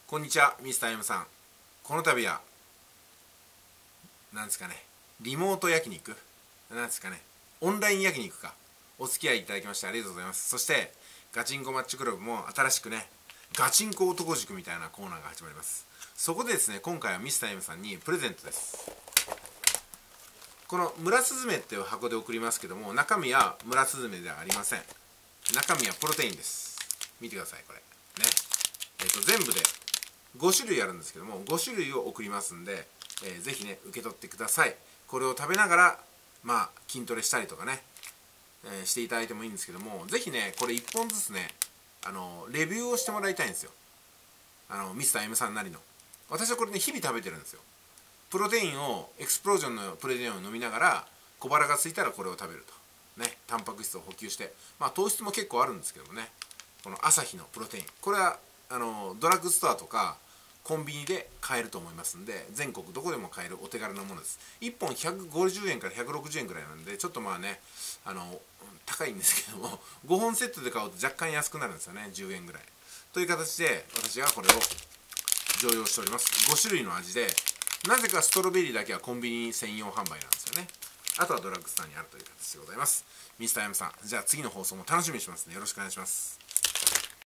こんにちは、ミスター M さん。この度はなんですかね、リモート焼肉なんですかね、オンライン焼肉か、お付き合いいただきましてありがとうございます。そしてガチンコマッチョクラブも新しくね、ガチンコ男塾みたいなコーナーが始まります。そこでですね、今回はミスター M さんにプレゼントです。この村スズメっていう箱で送りますけども、中身は村スズメではありません。中身はプロテインです。見てください、これね。全部で5種類あるんですけども、5種類を送りますんで、ぜひね受け取ってください。これを食べながら筋トレしたりとかね、していただいてもいいんですけども、ぜひねこれ1本ずつねレビューをしてもらいたいんですよ。ミスター M さんなりの。私はこれね日々食べてるんですよ。プロテインをエクスプロージョンのプロテインを飲みながら、小腹が空いたらこれを食べるとね、タンパク質を補給して、糖質も結構あるんですけどもね、このアサヒのプロテイン、これはドラッグストアとかコンビニで買えると思いますんで、全国どこでも買えるお手軽なものです。1本150円から160円ぐらいなんで、ちょっと高いんですけども、5本セットで買うと若干安くなるんですよね、10円ぐらいという形で、私はこれを常用しております。5種類の味で、なぜかストロベリーだけはコンビニ専用販売なんですよね。あとはドラッグストアにあるという形でございます。ミスター M さん、じゃあ次の放送も楽しみにしますね。よろしくお願いします。